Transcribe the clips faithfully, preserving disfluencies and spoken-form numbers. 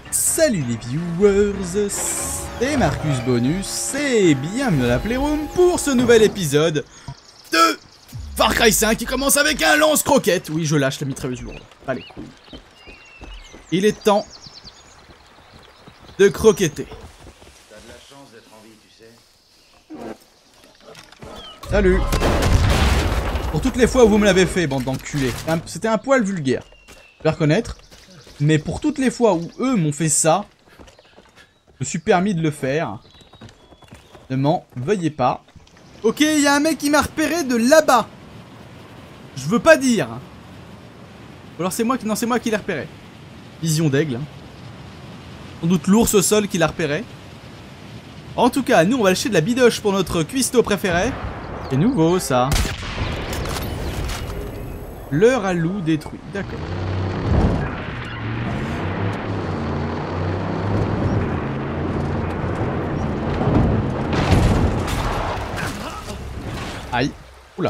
Salut les viewers, c'est Marcus Bonus et bienvenue dans la Playroom pour ce nouvel épisode de Far Cry cinq qui commence avec un lance-croquette. Oui, je lâche la mitrailleuse lourde. Allez, cool. Il est temps de croqueter. T'as de la chance d'être en vie, tu sais. Salut. Pour toutes les fois où vous me l'avez fait, bande d'enculés. C'était un poil vulgaire, je vais reconnaître. Mais pour toutes les fois où eux m'ont fait ça, je me suis permis de le faire. Ne m'en veuillez pas. Ok, il y a un mec qui m'a repéré de là-bas. Je veux pas dire. Ou alors c'est moi qui... Non, c'est moi qui l'ai repéré. Vision d'aigle. Sans doute l'ours au sol qui l'a repéré. En tout cas, nous on va lâcher de la bidoche pour notre cuistot préféré. C'est nouveau ça. L'heure à loup détruit. D'accord. Aïe. Oula.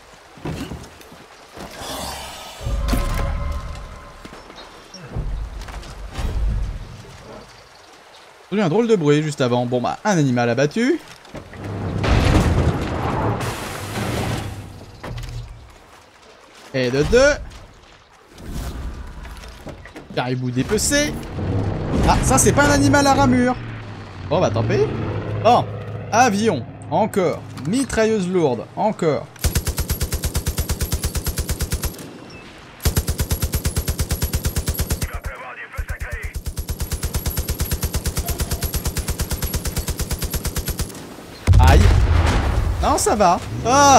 J'ai eu un drôle de bruit juste avant. Bon bah, un animal abattu. Et de deux. Caribou dépecé. Ah, ça c'est pas un animal à ramure. Bon bah tant pis. Bon, avion. Encore. Mitrailleuse lourde. Encore. Il va pleuvoir du feu sacré. Aïe. Non, ça va. Ah.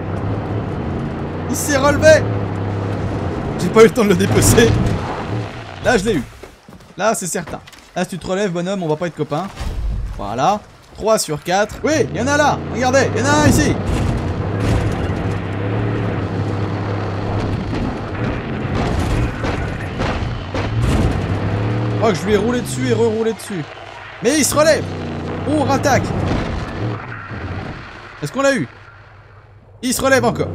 Il s'est relevé. J'ai pas eu le temps de le dépecer. Là, je l'ai eu. Là, c'est certain. Là, si tu te relèves, bonhomme, on va pas être copains. Voilà. trois sur quatre. Oui, il y en a là. Regardez, il y en a un ici. Oh, que je lui ai roulé dessus et reroulé dessus. Mais il se relève. On rattaque. Est-ce qu'on l'a eu? Il se relève encore.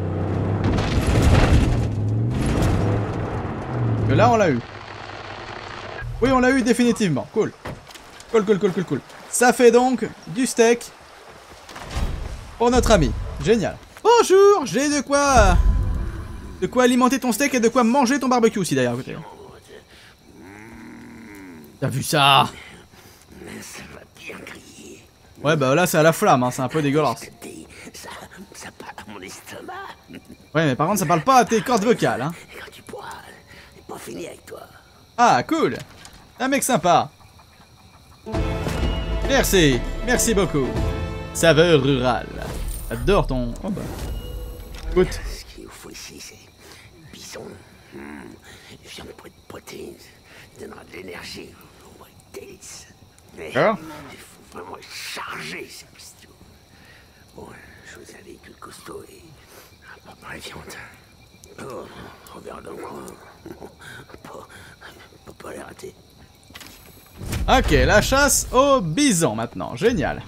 Que là, on l'a eu. Oui, on l'a eu définitivement. Cool. Cool, cool, cool, cool, cool. Ça fait donc du steak pour notre ami. Génial. Bonjour, j'ai de quoi... De quoi alimenter ton steak et de quoi manger ton barbecue aussi d'ailleurs. T'as vu ça? Ça va bien griller. Ouais, bah là c'est à la flamme, hein, c'est un peu dégueulasse. Ça, ça parle à mon estomac. Ouais, mais par contre ça parle pas à tes cordes vocales, hein. Et quand tu pourras, j'ai pas fini avec toi. Ah, cool. Un mec sympa. Merci, merci beaucoup. Saveur rurale. J'adore ton... Oh bah... Écoute. Ce qu'il nous faut ici, c'est bison, mmh, viande pour de protéines, ça donnera de l'énergie, on va être délice. Mais D'accord. il faut vraiment charger ces bestiaux. Bon, je choisis un véhicule costaud et pas pour la viande. Oh, on verra dans le coin. Pas, pas, pas les rater. Ok, la chasse au bison maintenant. Génial.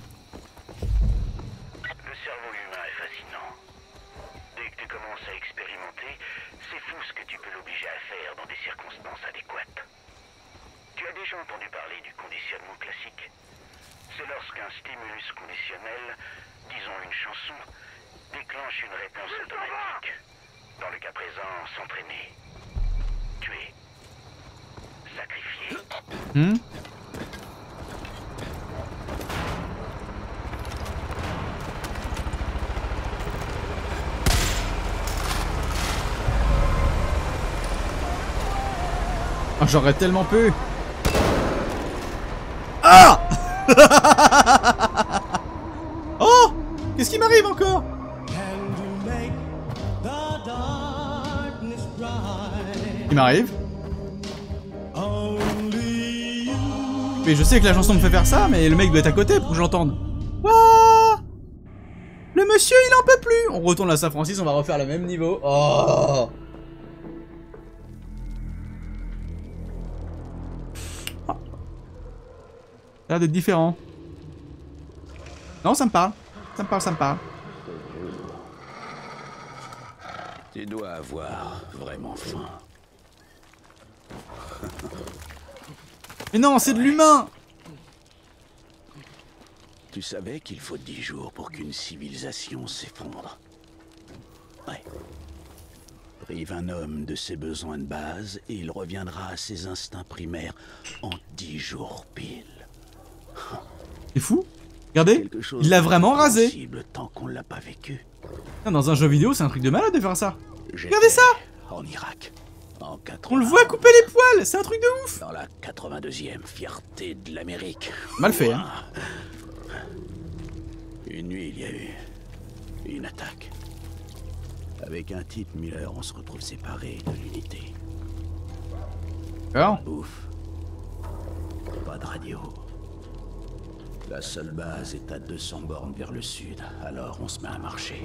Le cerveau humain est fascinant. Dès que tu commences à expérimenter, c'est fou ce que tu peux l'obliger à faire dans des circonstances adéquates. Tu as déjà entendu parler du conditionnement classique? C'est lorsqu'un stimulus conditionnel, disons une chanson, déclenche une réponse automatique. Dans le cas présent, s'entraîner. Tuer. Sacrifier. Hmm? Oh, j'aurais tellement pu. Ah. Oh. Qu'est-ce qui m'arrive encore? Il m'arrive. Mais je sais que la chanson me fait faire ça, mais le mec doit être à côté pour que je l'entende. Ouah. Le monsieur, il en peut plus. On retourne à Saint-Francis, on va refaire le même niveau. Oh. Ça a l'air d'être différent. Non, ça me parle. Ça me parle, ça me parle. Tu dois avoir vraiment faim. Mais non, c'est de l'humain. Tu savais qu'il faut dix jours pour qu'une civilisation s'effondre? Ouais. Prive un homme de ses besoins de base et il reviendra à ses instincts primaires en dix jours pile. C'est fou. Regardez, il l'a vraiment rasé. Tant qu'on l'a pas vécu. Dans un jeu vidéo, c'est un truc de malade de faire ça. Regardez ça. En Irak. En On le voit couper les poils, c'est un truc de ouf. Dans la quatre-vingt-deuxième fierté de l'Amérique. Mal fait, hein. Une nuit, il y a eu une attaque. Avec un type Miller, on se retrouve séparés de l'unité. Alors Ouf. Pas de radio. La seule base est à deux cents bornes vers le sud, alors on se met à marcher.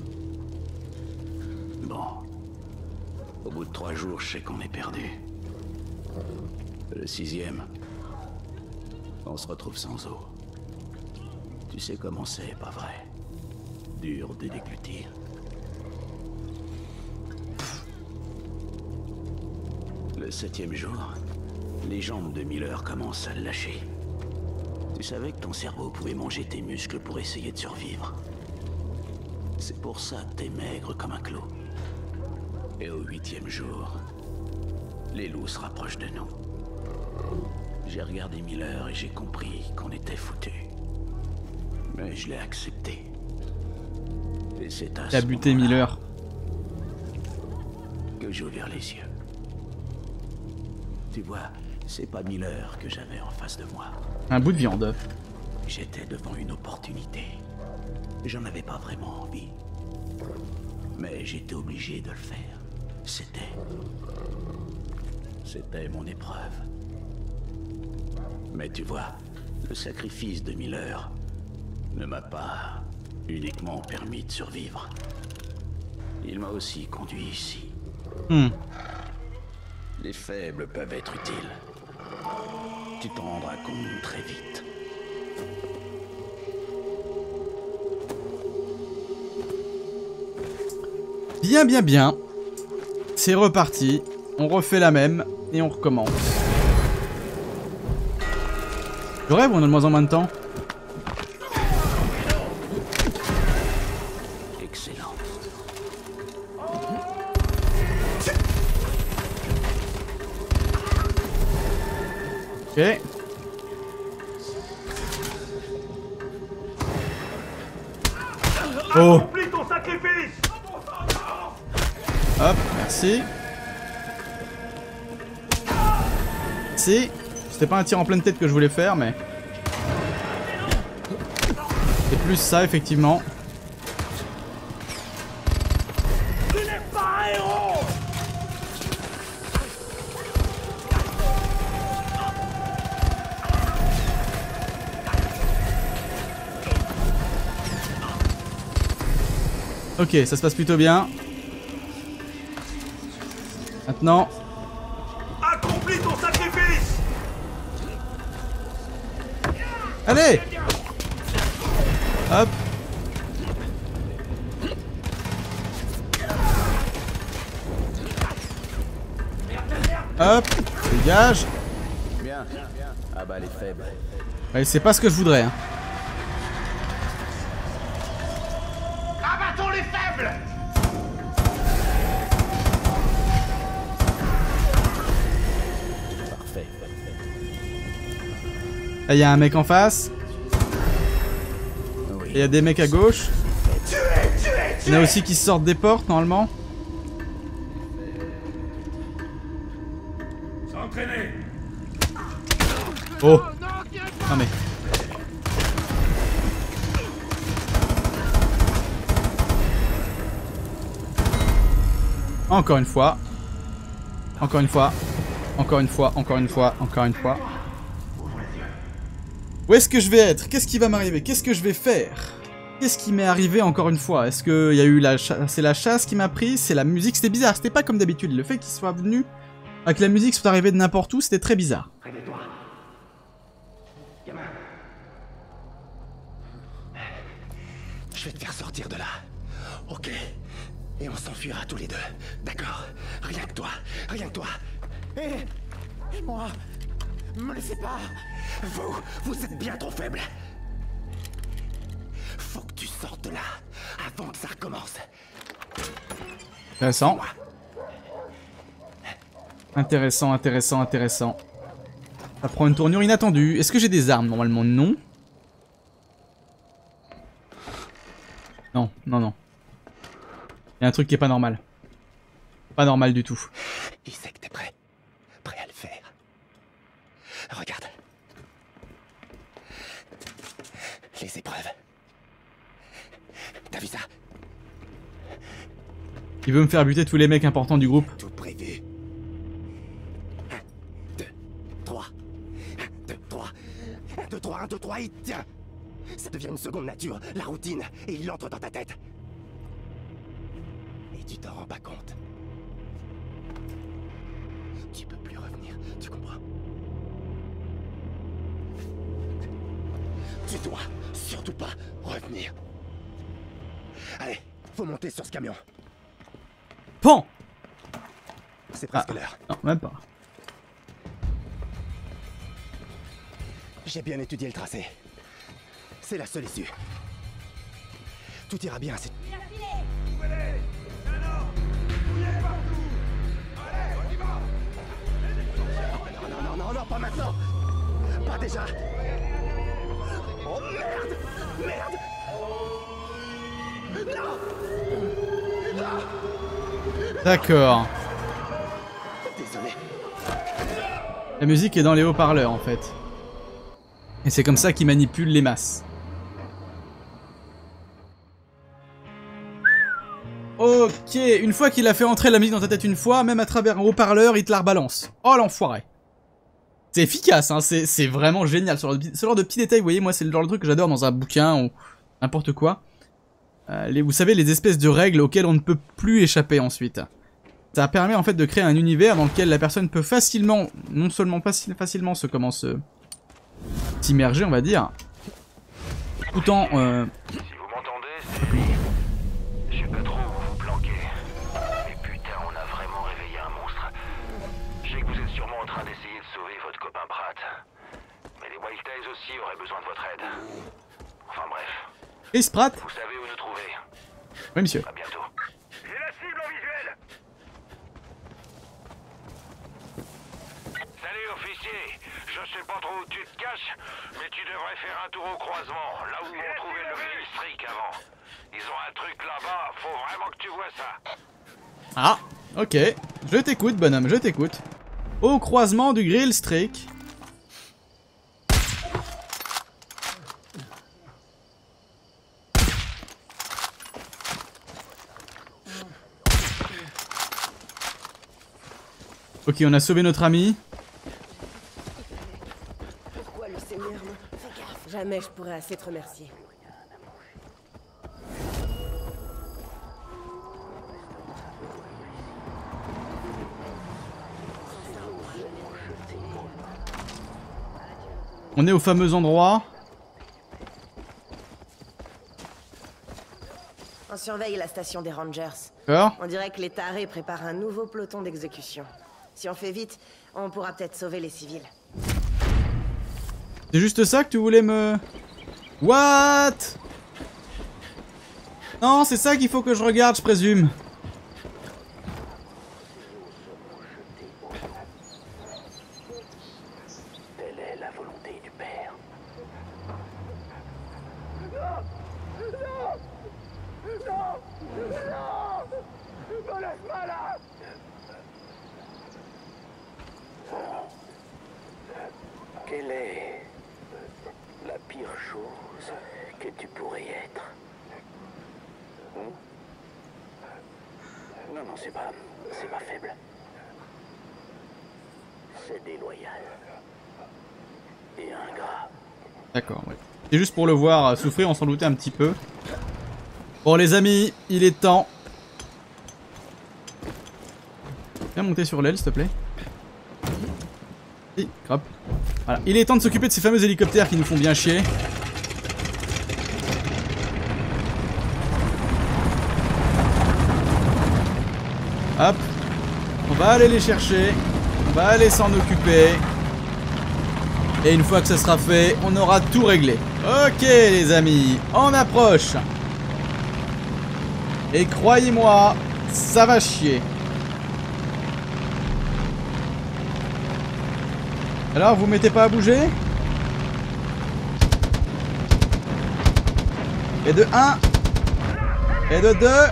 Bon. Au bout de trois jours, je sais qu'on est perdu. Le sixième, on se retrouve sans eau. Tu sais comment c'est, pas vrai? Dur de déglutir. Le septième jour, les jambes de Miller commencent à le lâcher. Tu savais que ton cerveau pouvait manger tes muscles pour essayer de survivre. C'est pour ça que t'es maigre comme un clou. Et au huitième jour, les loups se rapprochent de nous. J'ai regardé Miller et j'ai compris qu'on était foutus. Mais je l'ai accepté. Et c'est à T'as buté Miller. Que j'ai ouvert les yeux. Tu vois, c'est pas Miller que j'avais en face de moi. Un bout de viande. J'étais devant une opportunité. J'en avais pas vraiment envie. Mais j'étais obligé de le faire. C'était... C'était mon épreuve. Mais tu vois, le sacrifice de Miller ne m'a pas uniquement permis de survivre. Il m'a aussi conduit ici. Hmm. Les faibles peuvent être utiles. Tu t'en rendras compte très vite. Bien, bien, bien. C'est reparti. On refait la même et on recommence. Je rêve, on a de moins en moins de temps. Excellent. Ok. Oh. Hop, merci. Si. C'était pas un tir en pleine tête que je voulais faire, mais... C'est plus ça, effectivement. Ok, ça se passe plutôt bien. Maintenant... Accomplis ton sacrifice. Allez! Hop! Hop! Dégage! Bien, bien. Ah bah les faibles. Ouais, c'est pas ce que je voudrais. Hein. Abattons les faibles. Parfait. Là, il y a un mec en face. Oui. Et il y a des mecs à gauche. Tuez, tuez, Il y en a aussi qui sortent des portes, normalement. S'entraîner. Oh! Non mais... Encore une fois. Encore une fois. Encore une fois, encore une fois, encore une fois. Où est-ce que je vais être? Qu'est-ce qui va m'arriver? Qu'est-ce que je vais faire? Qu'est-ce qui m'est arrivé encore une fois? Est-ce que il y a eu la chasse? C'est la chasse qui m'a pris? C'est la musique? C'était bizarre, c'était pas comme d'habitude. Le fait qu'il soit venu, avec la musique soit arrivé de n'importe où, c'était très bizarre. Près de toi. Gamin. Je vais te faire sortir de là. Ok. Et on s'enfuira tous les deux. D'accord? Rien que toi. Rien que toi. Et... Et moi. Me laissez pas. Vous, vous êtes bien trop faible. Faut que tu sortes de là avant que ça recommence. Intéressant. Intéressant, intéressant, intéressant. Ça prend une tournure inattendue. Est-ce que j'ai des armes? Normalement, non. Non, non, non. Il y a un truc qui est pas normal. Pas normal du tout. Il sait que t'es prêt. Prêt à le faire. Regarde. Les épreuves. T'as vu ça? Il veut me faire buter tous les mecs importants du groupe. Tout prévu. Un, deux, trois. Un, deux, trois. Un, deux, trois, un, deux, trois, il tient. Ça devient une seconde nature, la routine, et il entre dans ta tête. Et tu t'en rends pas compte. Tu peux plus revenir, tu comprends? Tu dois surtout pas revenir. Allez, faut monter sur ce camion. Pan! C'est presque Ah, l'heure. non, même pas. J'ai bien étudié le tracé. C'est la seule issue. Tout ira bien, c'est... Non, non, non, non, non, pas maintenant. Pas déjà. Oh merde! Merde! Non! D'accord. Désolé. La musique est dans les haut-parleurs en fait. Et c'est comme ça qu'il manipule les masses. Ok, une fois qu'il a fait entrer la musique dans ta tête une fois, même à travers un haut-parleur, il te la rebalance. Oh l'enfoiré. C'est efficace, hein, c'est vraiment génial. Ce genre, de, ce genre de petits détails, vous voyez, moi c'est le genre de truc que j'adore dans un bouquin ou n'importe quoi. Euh, les, vous savez, les espèces de règles auxquelles on ne peut plus échapper ensuite. Ça permet en fait de créer un univers dans lequel la personne peut facilement, non seulement faci facilement se commence s'immerger, on va dire, tout en... Euh... Si vous m'entendez, c'est... Je sais pas trop où vous planquez. Mais putain, on a vraiment réveillé un monstre. Je sais que vous êtes sûrement en train d'essayer de sauver votre copain Pratt. Mais les Wildtails aussi auraient besoin de votre aide. Enfin bref. Chris Pratt. Vous savez où nous trouver. Oui, monsieur. À bientôt. J'ai la cible en visuel. Salut, officier. Je sais pas trop où tu te caches, mais tu devrais faire un tour au croisement, là où on trouvait le Grillstreak avant. Ils ont un truc là-bas, faut vraiment que tu vois ça. Ah, ok. Je t'écoute, bonhomme, je t'écoute. Au croisement du Grillstreak. Ok, on a sauvé notre ami. Pourquoi le Seigneur me... Fais gaffe. Jamais je pourrais assez te remercier. On est au fameux endroit. On surveille la station des Rangers. D'accord. On dirait que les tarés préparent un nouveau peloton d'exécution. Si on fait vite, on pourra peut-être sauver les civils. C'est juste ça que tu voulais me... What? Non, c'est ça qu'il faut que je regarde, je présume. Telle est la volonté du Père. Quelle est la pire chose que tu pourrais être? Hein? Non, non, c'est pas... c'est pas faible. C'est déloyal. Et ingrat. D'accord, ouais. C'est juste pour le voir souffrir, on s'en doutait un petit peu. Bon les amis, il est temps. Viens monter sur l'aile, s'il te plaît. Si, crap. Voilà, il est temps de s'occuper de ces fameux hélicoptères qui nous font bien chier. Hop. On va aller les chercher. On va aller s'en occuper. Et une fois que ce sera fait, on aura tout réglé. Ok les amis, on approche. Et croyez-moi, ça va chier. Alors, vous mettez pas à bouger? Et de un. Et de deux.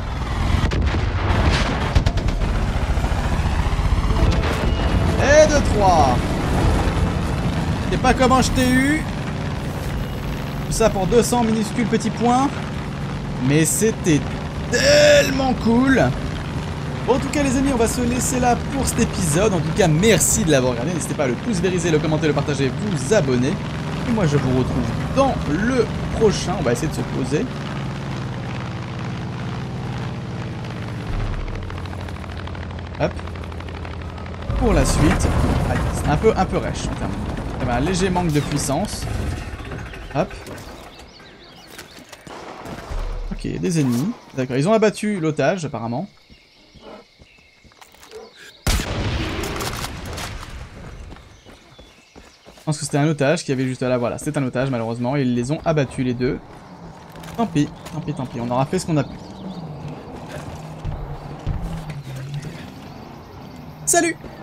Et de trois. Je sais pas comment je t'ai eu. Tout ça pour deux cents minuscules petits points. Mais c'était tellement cool. Bon, en tout cas les amis, on va se laisser là pour cet épisode. En tout cas, merci de l'avoir regardé. N'hésitez pas à le pouce vériser, le commenter, le partager, vous abonner. Et moi je vous retrouve dans le prochain. On va essayer de se poser. Hop. Pour la suite. Allez, c'est un peu, un peu rêche. Il y avait un léger manque de puissance. Hop. Ok, des ennemis. D'accord, ils ont abattu l'otage apparemment. Je pense que c'était un otage qui avait juste là. Voilà, c'est un otage malheureusement. Et ils les ont abattus les deux. Tant pis, tant pis, tant pis. On aura fait ce qu'on a pu. Salut!